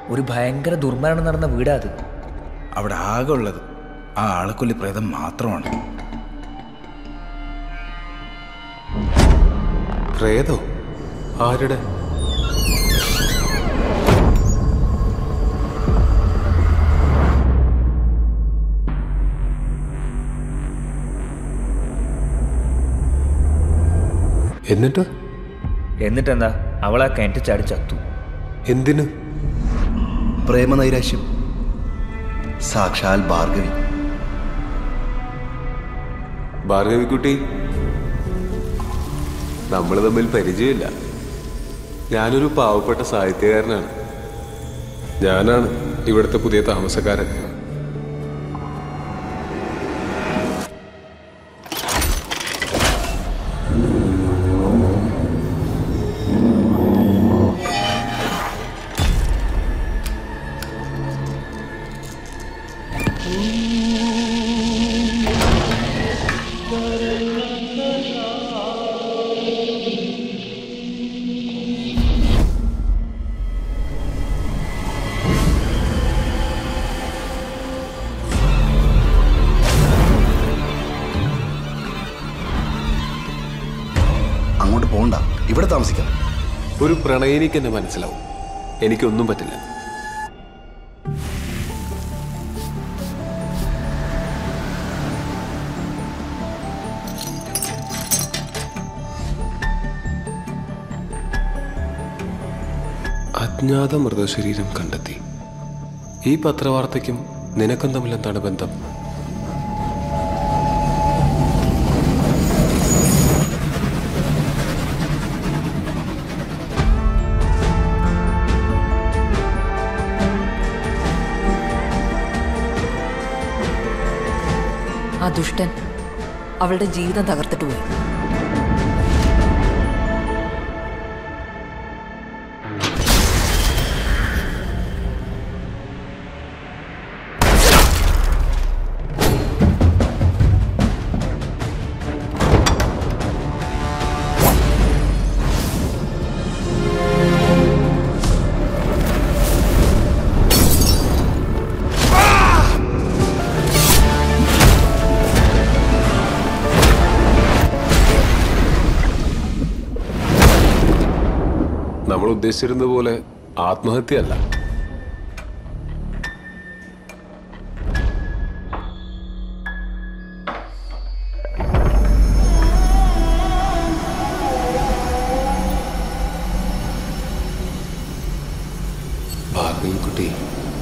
ഒരു ഭയങ്കര ദുർമരണം നടന്ന വീടാ അത്. അവിടെ ആകെ ഉള്ളത് ആ ആളക്കൊല്ലി പ്രേതം മാത്രമാണ്. പ്രേതോ? ആരുടെ? എന്നിട്ടെന്താ, അവളാ കിണറ്റ് ചാടി ചത്തു. എന്തിന്? പ്രേമനൈരാശ്യം. സാക്ഷാൽ ഭാർഗവി. ഭാർഗവിക്കുട്ടി, നമ്മൾ തമ്മിൽ പരിചയമില്ല. ഞാനൊരു പാവപ്പെട്ട സാഹിത്യകാരനാണ്. ഞാനാണ് ഇവിടുത്തെ പുതിയ താമസക്കാരൻ. അങ്ങോട്ട് പോകണ്ട, ഇവിടെ താമസിക്കാം. ഒരു പ്രണയിനിക്ക് എന്നെ മനസ്സിലാവും. എനിക്കൊന്നും പറ്റില്ല. അജ്ഞാത മൃതശരീരം കണ്ടെത്തി. ഈ പത്രവാർത്തയ്ക്കും നിനക്കും തമ്മിൽ എന്താണ് ബന്ധം? ആ ദുഷ്ടൻ അവളുടെ ജീവിതം തകർത്തിട്ട് പോയി. നമ്മൾ ഉദ്ദേശിച്ചിരുന്നത് പോലെ ആത്മഹത്യയല്ല. ഭാർഗവിക്കുട്ടി,